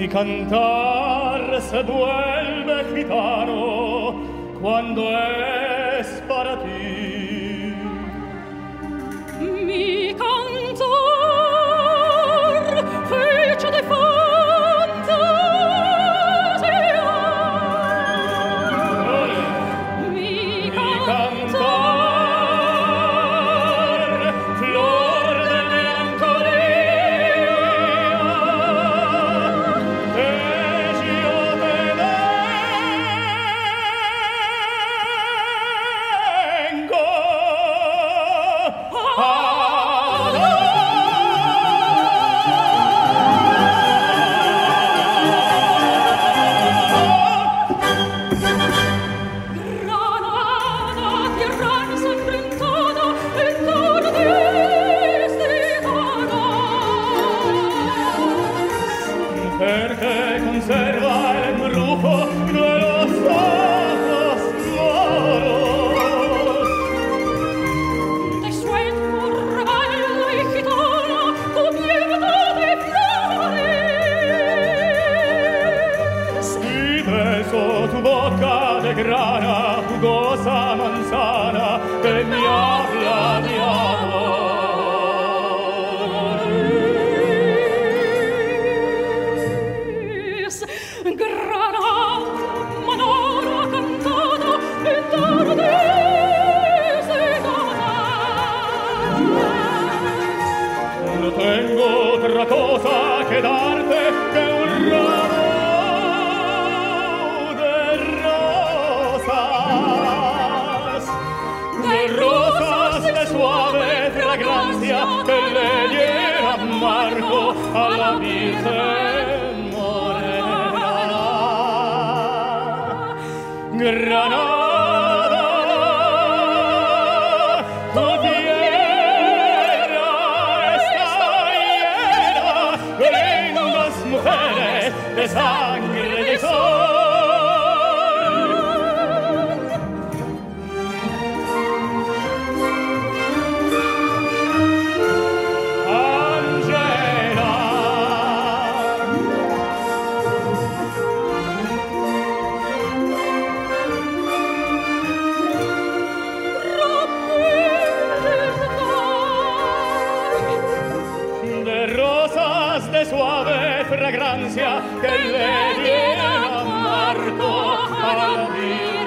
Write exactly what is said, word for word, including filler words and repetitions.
Mi cantar se vuelve gitano cuando es para ti. Mi cantar fece de fantasia. Mi cantar flor de melancolia. E io te vengo Granada, tierra ensangrentada, entornecida. perché conserva el embrujo de los ojos moros. De sueño rebelde y gitana, cubierta de flores. Y beso tu boca de grana, jugosa manzana, que me habla de amor. Granada, manora cantada, entardecida. No tengo otra cosa que darte que un ramo de rosas, de rosas de suave fragancia que le diera amargo a la Virgen morena. Granada, tu tierra está llena de lindas mujeres de sangre de sol. Angela, de rosas de suave fragancia que le dieran amargo a la vida.